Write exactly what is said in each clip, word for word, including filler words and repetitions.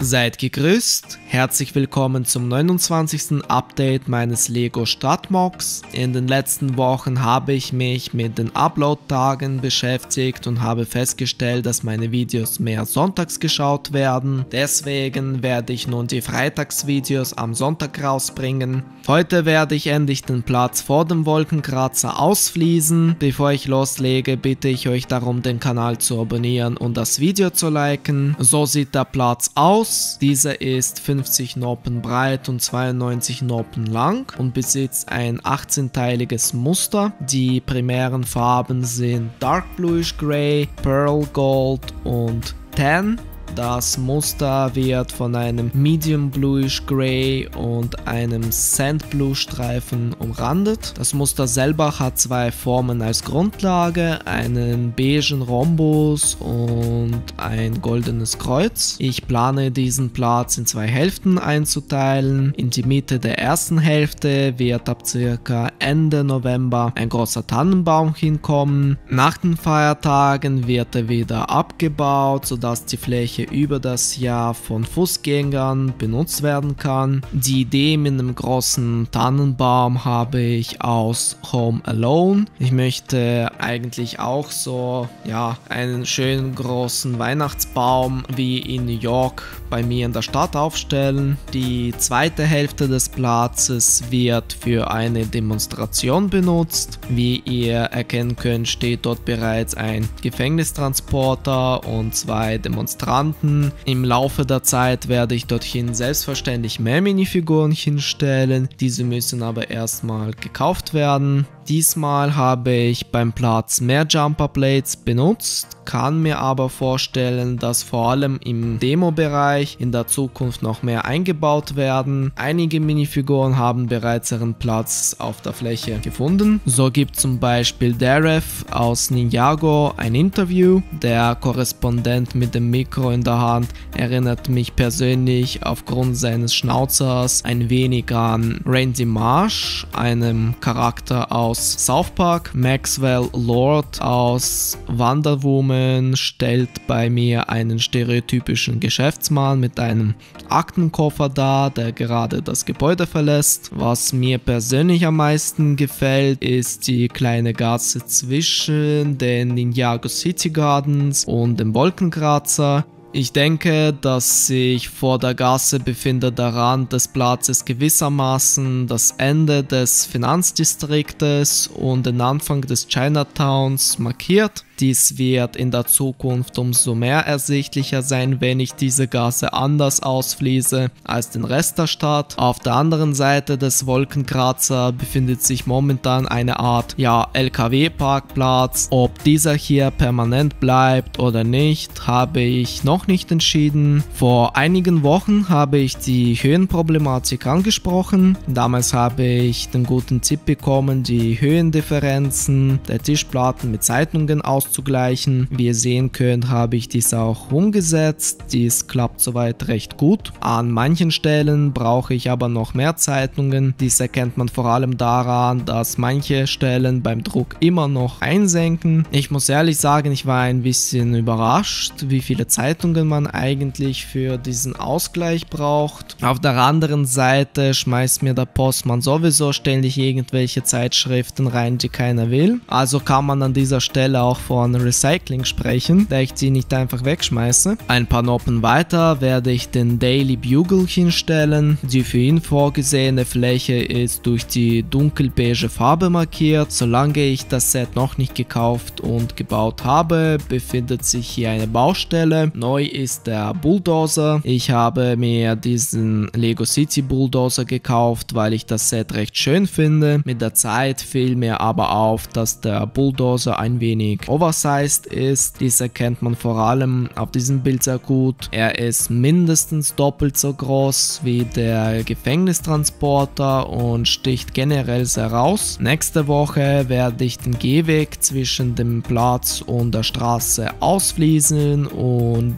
Seid gegrüßt, herzlich willkommen zum neunundzwanzigsten Update meines Lego Stadtmocks. In den letzten Wochen habe ich mich mit den Upload-Tagen beschäftigt und habe festgestellt, dass meine Videos mehr sonntags geschaut werden. Deswegen werde ich nun die Freitagsvideos am Sonntag rausbringen. Heute werde ich endlich den Platz vor dem Wolkenkratzer ausfließen. Bevor ich loslege, bitte ich euch darum, den Kanal zu abonnieren und das Video zu liken. So sieht der Platz aus. Dieser ist fünfzig Noppen breit und zweiundneunzig Noppen lang und besitzt ein achtzehnteiliges Muster. Die primären Farben sind Dark Bluish Gray, Pearl Gold und Tan. Das Muster wird von einem Medium Bluish Gray und einem Sand Blue Streifen umrandet. Das Muster selber hat zwei Formen als Grundlage, einen beigen Rhombus und ein goldenes Kreuz. Ich plane diesen Platz in zwei Hälften einzuteilen. In die Mitte der ersten Hälfte wird ab circa Ende November ein großer Tannenbaum hinkommen. Nach den Feiertagen wird er wieder abgebaut, sodass die Fläche über das Jahr von Fußgängern benutzt werden kann. Die Idee mit einem großen Tannenbaum habe ich aus Home Alone. Ich möchte eigentlich auch so, ja, einen schönen großen Weihnachtsbaum wie in New York bei mir in der Stadt aufstellen. Die zweite Hälfte des Platzes wird für eine Demonstration benutzt. Wie ihr erkennen könnt, steht dort bereits ein Gefängnistransporter und zwei Demonstranten. Im Laufe der Zeit werde ich dorthin selbstverständlich mehr Minifiguren hinstellen. Diese müssen aber erstmal gekauft werden. Diesmal habe ich beim Platz mehr Jumper Blades benutzt, kann mir aber vorstellen, dass vor allem im Demo-Bereich in der Zukunft noch mehr eingebaut werden. Einige Minifiguren haben bereits ihren Platz auf der Fläche gefunden. So gibt zum Beispiel Deref aus Ninjago ein Interview. Der Korrespondent mit dem Mikro in der Hand erinnert mich persönlich aufgrund seines Schnauzers ein wenig an Randy Marsh, einem Charakter aus South Park. Maxwell Lord aus Wonder Woman stellt bei mir einen stereotypischen Geschäftsmann mit einem Aktenkoffer dar, der gerade das Gebäude verlässt. Was mir persönlich am meisten gefällt, ist die kleine Gasse zwischen den Ninjago City Gardens und dem Wolkenkratzer. Ich denke, dass sich vor der Gasse befindet der Rand des Platzes gewissermaßen das Ende des Finanzdistriktes und den Anfang des Chinatowns markiert. Dies wird in der Zukunft umso mehr ersichtlicher sein, wenn ich diese Gasse anders ausfließe als den Rest der Stadt. Auf der anderen Seite des Wolkenkratzer befindet sich momentan eine Art, ja, L K W-Parkplatz. Ob dieser hier permanent bleibt oder nicht, habe ich noch nicht entschieden. Vor einigen Wochen habe ich die Höhenproblematik angesprochen. Damals habe ich den guten Tipp bekommen, die Höhendifferenzen der Tischplatten mit Zeitungen auszugleichen. Zugleichen. Wie ihr sehen könnt, habe ich dies auch umgesetzt. Dies klappt soweit recht gut. An manchen Stellen brauche ich aber noch mehr Zeitungen. Dies erkennt man vor allem daran, dass manche Stellen beim Druck immer noch einsenken. Ich muss ehrlich sagen, ich war ein bisschen überrascht, wie viele Zeitungen man eigentlich für diesen Ausgleich braucht. Auf der anderen Seite schmeißt mir der Postmann sowieso ständig irgendwelche Zeitschriften rein, die keiner will. Also kann man an dieser Stelle auch von Recycling sprechen, da ich sie nicht einfach wegschmeiße. Ein paar Noppen weiter werde ich den Daily Bugle hinstellen. Die für ihn vorgesehene Fläche ist durch die dunkelbeige Farbe markiert. Solange ich das Set noch nicht gekauft und gebaut habe, befindet sich hier eine Baustelle. Neu ist der Bulldozer. Ich habe mir diesen Lego City Bulldozer gekauft, weil ich das Set recht schön finde. Mit der Zeit fiel mir aber auf, dass der Bulldozer ein wenig oversized ist. Dies erkennt man vor allem auf diesem Bild sehr gut. Er ist mindestens doppelt so groß wie der Gefängnistransporter und sticht generell sehr raus. Nächste Woche werde ich den Gehweg zwischen dem Platz und der Straße ausfließen und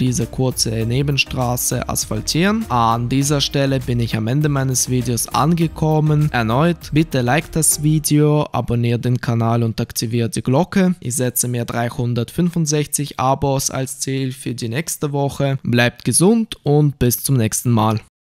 diese kurze Nebenstraße asphaltieren. An dieser Stelle bin ich am Ende meines Videos angekommen. Erneut, bitte like das Video, abonniert den Kanal und aktiviert die Glocke. Ich setze mir dreihundertfünfundsechzig Abos als Ziel für die nächste Woche. Bleibt gesund und bis zum nächsten Mal.